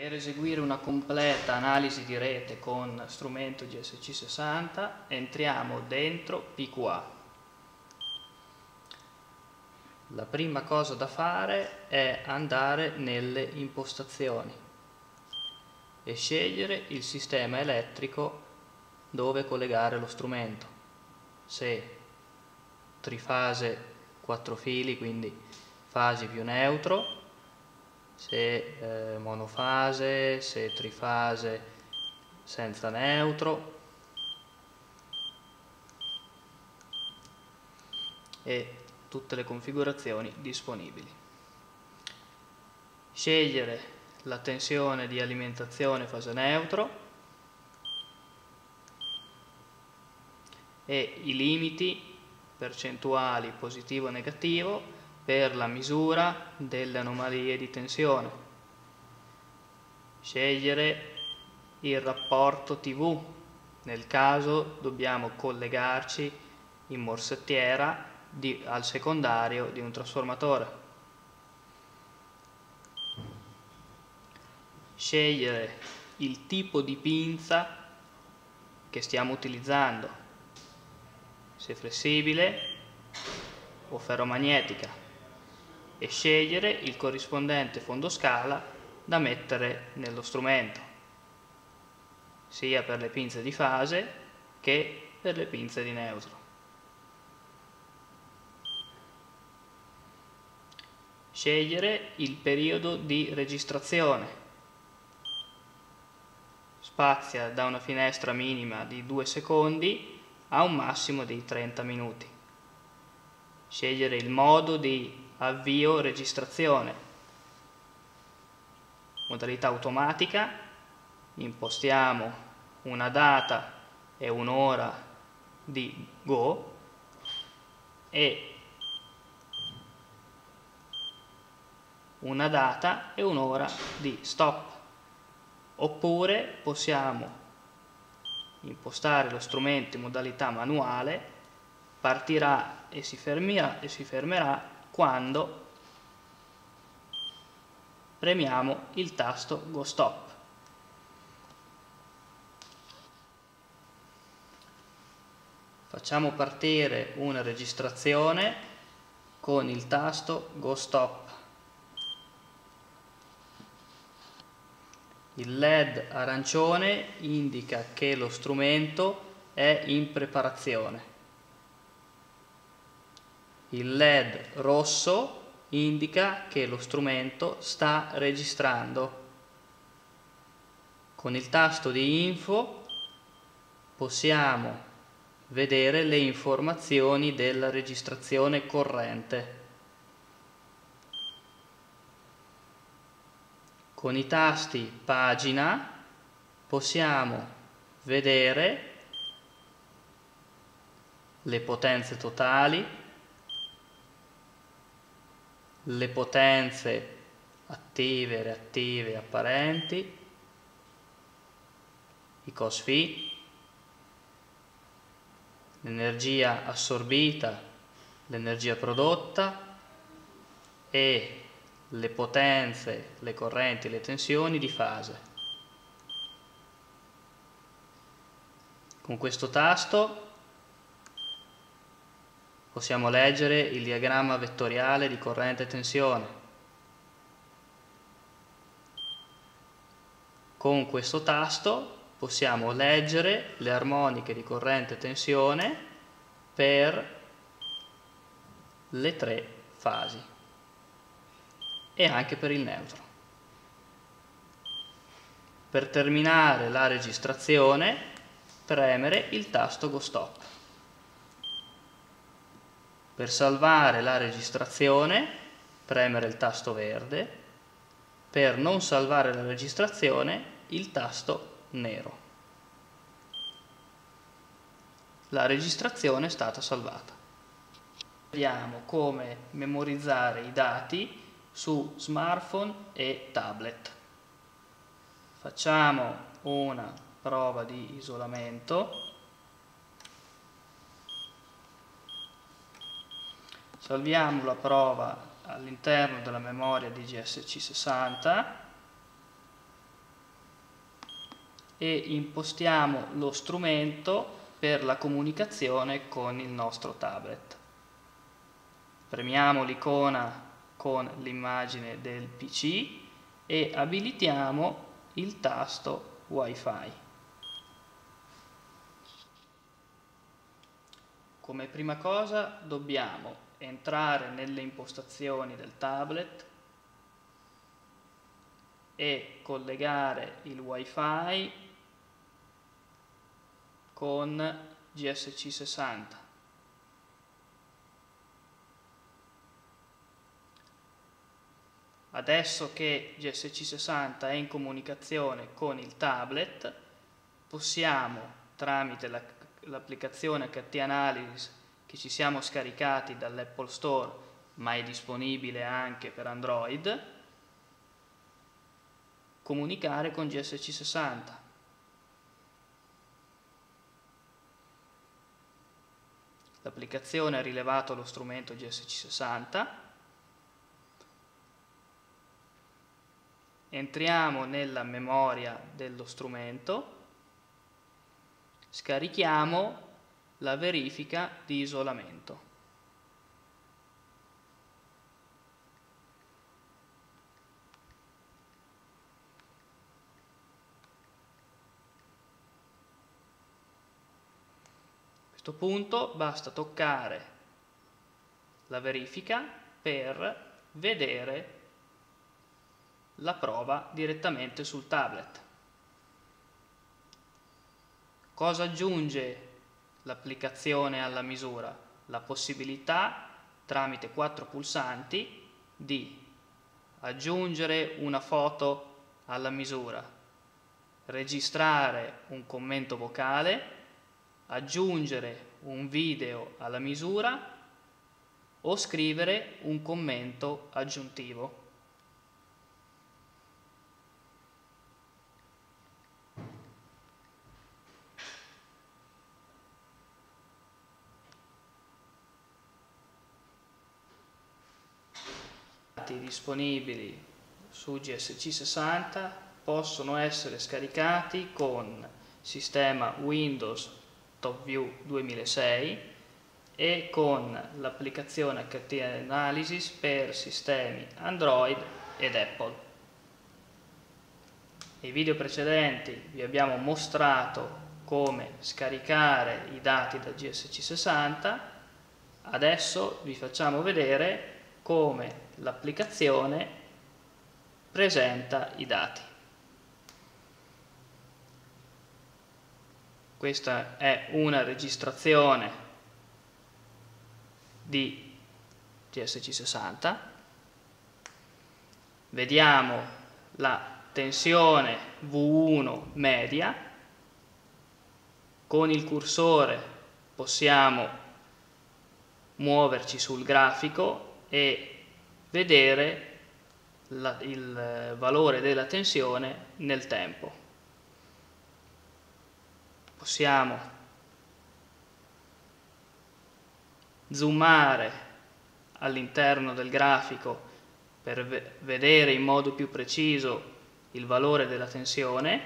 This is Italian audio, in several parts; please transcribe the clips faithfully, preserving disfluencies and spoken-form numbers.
Per eseguire una completa analisi di rete con strumento G S C sessanta entriamo dentro P Q A. La prima cosa da fare è andare nelle impostazioni e scegliere il sistema elettrico dove collegare lo strumento. Se trifase quattro fili, quindi fasi più neutro, se eh, monofase, se trifase senza neutro e tutte le configurazioni disponibili. Scegliere la tensione di alimentazione fase neutro e i limiti percentuali positivo e negativo per la misura delle anomalie di tensione. Scegliere il rapporto T V, nel caso dobbiamo collegarci in morsettiera di, al secondario di un trasformatore. Scegliere il tipo di pinza che stiamo utilizzando, se flessibile o ferromagnetica, e scegliere il corrispondente fondoscala da mettere nello strumento, sia per le pinze di fase che per le pinze di neutro. Scegliere il periodo di registrazione. Spazia da una finestra minima di due secondi a un massimo di trenta minuti. Scegliere il modo di avvio registrazione. Modalità automatica, impostiamo una data e un'ora di go e una data e un'ora di stop. Oppure possiamo impostare lo strumento in modalità manuale, partirà e si fermerà, e si fermerà quando premiamo il tasto Go Stop. Facciamo partire una registrazione con il tasto Go Stop. Il L E D arancione indica che lo strumento è in preparazione. Il L E D rosso indica che lo strumento sta registrando. Con il tasto di Info possiamo vedere le informazioni della registrazione corrente. Con i tasti Pagina possiamo vedere le potenze totali, le potenze attive, reattive, apparenti, i cos phi, l'energia assorbita, l'energia prodotta e le potenze, le correnti e le tensioni di fase. Con questo tasto possiamo leggere il diagramma vettoriale di corrente e tensione. Con questo tasto possiamo leggere le armoniche di corrente e tensione per le tre fasi e anche per il neutro. Per terminare la registrazione, premere il tasto Go Stop. Per salvare la registrazione, premere il tasto verde. Per non salvare la registrazione, il tasto nero. La registrazione è stata salvata. Vediamo come memorizzare i dati su smartphone e tablet. Facciamo una prova di isolamento. Salviamo la prova all'interno della memoria di G S C sessanta e impostiamo lo strumento per la comunicazione con il nostro tablet. Premiamo l'icona con l'immagine del P C e abilitiamo il tasto Wi-Fi. Come prima cosa dobbiamo entrare nelle impostazioni del tablet e collegare il Wi-Fi con G S C sessanta. Adesso che G S C sessanta è in comunicazione con il tablet, possiamo, tramite l'applicazione H T Analysis che ci siamo scaricati dall'Apple Store, ma è disponibile anche per Android, comunicare con G S C sessanta. L'applicazione ha rilevato lo strumento G S C sessanta. Entriamo nella memoria dello strumento, scarichiamo la verifica di isolamento. A questo punto basta toccare la verifica per vedere la prova direttamente sul tablet. Cosa aggiunge l'applicazione alla misura? La possibilità, tramite quattro pulsanti, di aggiungere una foto alla misura, registrare un commento vocale, aggiungere un video alla misura o scrivere un commento aggiuntivo. Disponibili su G S C sessanta possono essere scaricati con sistema Windows TopView duemilasei e con l'applicazione H T Analysis per sistemi Android ed Apple. Nei video precedenti vi abbiamo mostrato come scaricare i dati da G S C sessanta, adesso vi facciamo vedere come l'applicazione presenta i dati. Questa è una registrazione di G S C sessanta. Vediamo la tensione V uno media. Con il cursore possiamo muoverci sul grafico e vedere la, il valore della tensione nel tempo. Possiamo zoomare all'interno del grafico per ve- vedere in modo più preciso il valore della tensione.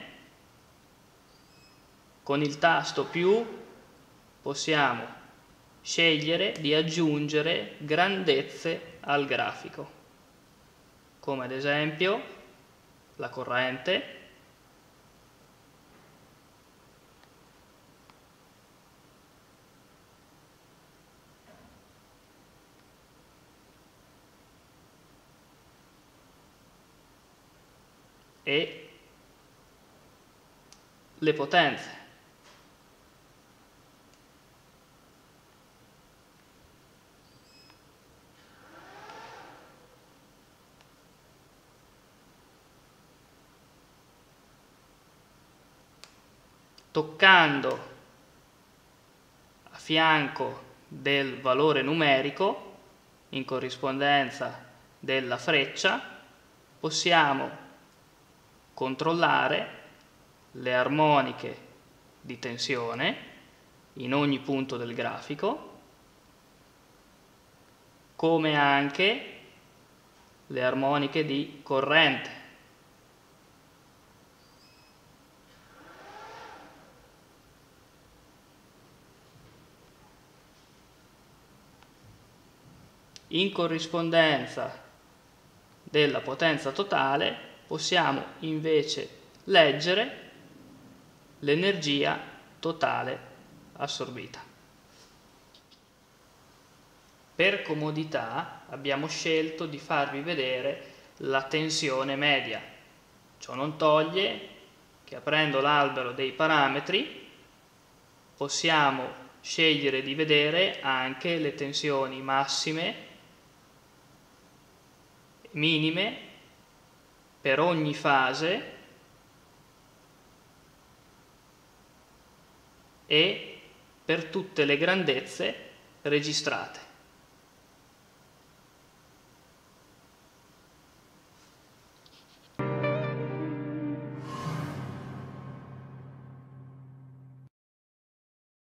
Con il tasto più possiamo scegliere di aggiungere grandezze al grafico, come ad esempio la corrente, e le potenze. Toccando a fianco del valore numerico, in corrispondenza della freccia, possiamo controllare le armoniche di tensione in ogni punto del grafico, come anche le armoniche di corrente. in corrispondenza della potenza totale possiamo invece leggere l'energia totale assorbita. Per comodità abbiamo scelto di farvi vedere la tensione media. Ciò non toglie che aprendo l'albero dei parametri possiamo scegliere di vedere anche le tensioni massime, minime per ogni fase e per tutte le grandezze registrate.